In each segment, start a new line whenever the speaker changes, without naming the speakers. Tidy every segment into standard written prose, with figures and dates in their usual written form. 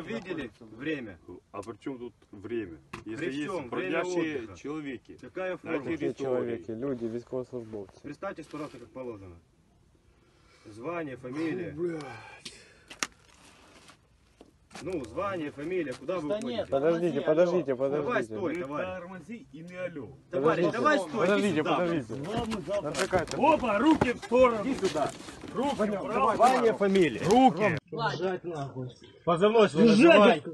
видели время?
А при чем тут время? Если
При
есть
чем?
бродящие
Время
человеки.
Какая
На
форма?
Какие
территории.
человеки? Люди, військовослужбовці.
Представьте 100 раз, как положено. Звание, фамилия. Ну, звание, фамилия, куда вы уходите?
Подождите, подождите,
Давай,
подождите.
стой,
Не
товарищ.
тормози и не алё.
Товарищ,
Подождите,
давай, стой, иди
Подождите,
сюда.
подождите. Напрягайте.
Опа, руки в сторону.
Иди сюда.
Руки
Давай, звание, фамилия.
Руки.
Позывной свой называй.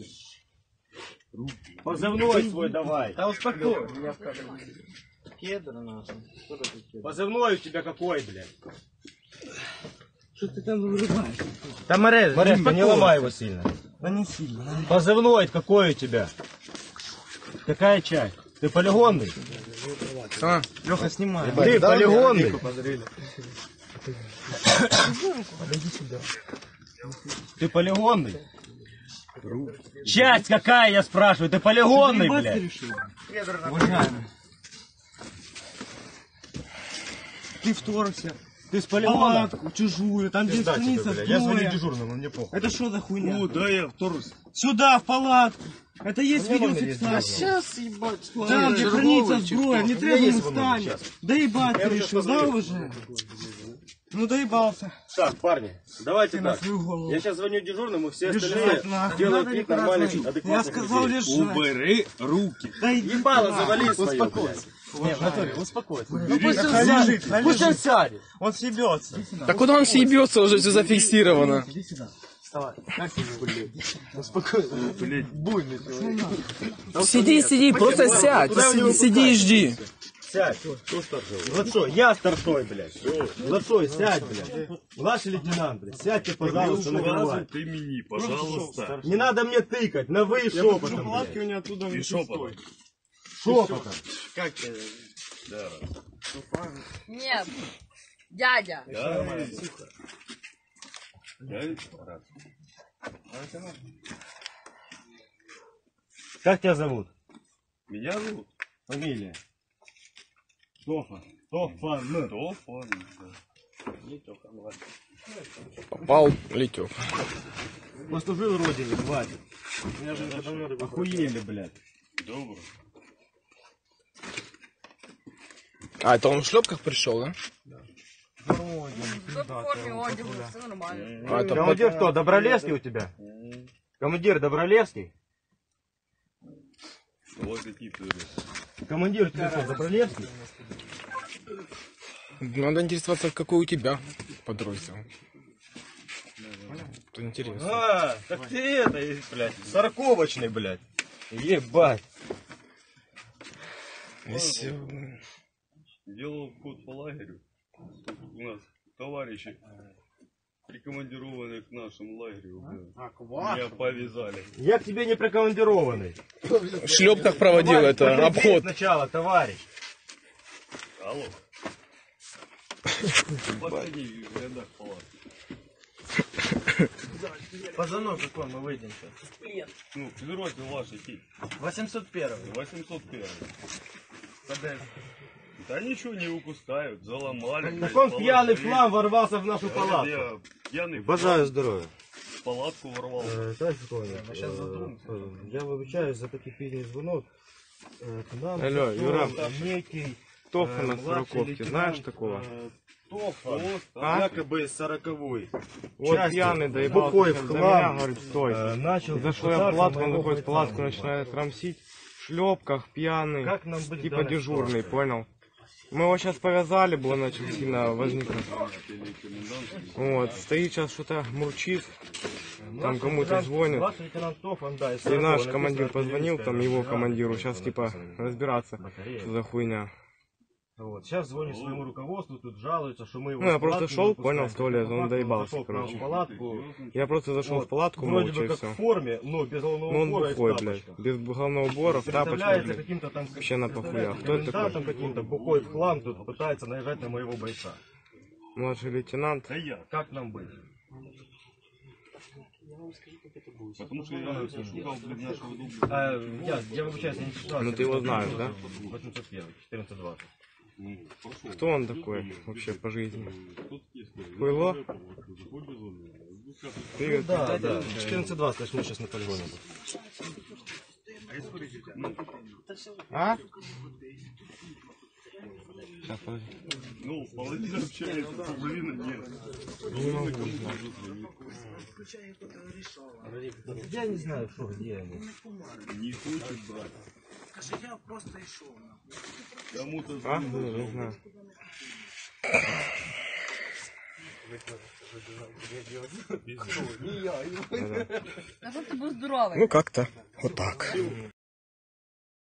Позывной свой давай.
Да успокой.
Позывной у тебя какой, блядь?
Что ты там вырубаешь?
Там Морезко, не ломай его сильно.
Да не сильно.
Позывной какой у тебя? Какая часть? Ты полигонный?
Леха, снимай.
Ты полигонный? Ты полигонный? Часть какая, я спрашиваю? Ты полигонный, блядь?
Уважаемый. Ты вторгся.
Ты с полигона?
Палатку чужую, там где станица
Я звоню
двое.
дежурному, мне похуй.
Это что за хуйня?
Да я вторгся.
Сюда, в палатку. Это есть
Ну,
видеофиксация.
Сейчас, ебать,
Там, где хранится сброя, не треба
есть
мы
его
станем.
сейчас.
Доебать
Я
ты
уже
решил, да,
посмотрю.
уже? Ну доебался.
Так, парни, давайте
Ты на
так.
свою голову.
Я сейчас звоню дежурному, все
Лежать
остальные
нахуй.
делают
Надо
вид
не
нормальных,
карать.
адекватных
Я сказал
людей.
лежать.
Убери руки.
Да иди
Ебало
нахуй.
завали свое,
Успокойся.
блядь.
Нет, в натуре, успокойся.
Ну пусть он
Хай
сядет,
лежит, хай
пусть он
лежит.
сядет.
Он съебется.
Да куда он съебется, уже все зафиксировано.
Иди сюда. Вставай. Как тебе, блядь? Успокойся. Блядь, буйный человек.
Сиди, сиди, просто сядь.
Куда вы не
Сиди и жди.
Сядь. Кто старшой? Младшой, я старшой, блядь. Младшой, сядь, блядь. Младший лейтенант, блядь. Сядьте, пожалуйста, на кровать.
Ты мини, пожалуйста.
Не надо мне тыкать, на вы и шепотом,
Палатки
блядь.
у меня оттуда
И
не
шепотом.
Шепотом.
Как тебе?
Нет, дядя.
Я рад.
Как тебя зовут?
Меня зовут
Фамилия? Тофа. Тофан.
Тофан.
Попал, летел.
Послужил родине, хватит. Охуели, блядь.
Добро.
А, это он в шлепках пришел, да?
Кто в форме одягу, все нормально.
А, это
Командир кто, Добролевский у тебя? Командир Добролевский?
Логотип.
Командир у тебя что, Добролевский?
Надо интересоваться, какой у тебя подроздел. Это интересно.
А, так ты это, блядь, сороковочный, блядь. Ебать.
Если-
Делал вход по лагерю. Тут у нас товарищи, прикомандированные к нашему лагерю, меня повязали.
Я к тебе не прикомандированный.
В шлепках проводил
Товарищ,
это
подожди
обход.
Сначала, товарищ.
Алло. Подходи в рядах палат.
Позвонок какой, мы выйдем сейчас.
Ну, федератель ваш идти.
801.
801. Да ничего не выпускают, заломали.
Так он пьяный в хлам ворвался в нашу палатку.
Я пьяный в
Бажаю здоров'я.
палатку ворвал.
Товарищ полковник, я вибачаюсь за такий пізній дзвонок. К нам
Алло,
зайшов
Юра.
некий
Тофа на
младший
сороковке,
лейтенант,
знаешь такого?
Тофа,
А?
якобы 40-й.
Вот пьяный доебался
Бухой
сейчас
в
до
хлам.
меня, говорит, стой.
Начал
Зашел я в палатку, он заходит в палатку, начинает рамсить. В шлепках, пьяный.
Как нам быть
Типа
в данной
дежурный,
ситуации?
понял? Мы его сейчас повязали, было начал сильно возникнуть. Вот, стоит сейчас что-то мурчит, там кому-то звонит.
Младший лейтенант Тофан, да, из
И наш
40-го
командир
написано
позвонил, там его
артиллерийская
командиру,
бригада,
сейчас типа разбираться,
батарея.
что за хуйня.
Вот. Сейчас звонит своему руководству, тут жалуются, что мы его
Ну, я
в
просто
палатку
шел,
не выпускаем.
понял, в туалет, он
Он
доебался,
зашел к нам
короче.
в палатку.
Я просто зашел
Вот.
в палатку
Вроде
молча
бы
и
как
все.
в форме, но без головного
Ну он
убора и в
бухой, блядь,
тапочках.
без головного убора, в тапочках,
Представляется
блядь.
каким-то там...
Вообще на похуях.
представляется
Кто это такой?
комендантом каким-то, бухой в хлам, тут пытается наезжать на моего бойца.
Младший лейтенант.
Да я.
Как нам быть?
Потому что я шукал для нашего дома.
Я выбачаюсь, я не читал.
Ну ты его знаешь, да?
801, 1420.
Кто он такой вообще по жизни?
Тут есть.
Хуйло? Привет.
Да, да. 14:20, значит, мы сейчас на полигоне.
А? Сейчас, подожди.
Ну, половина общается, половина нет.
Не могу узнать.
Я не знаю, что где они.
Не хочет брать. Кому-то
А? Не знаю.
А что ты был здоровый?
Ну, как-то вот так.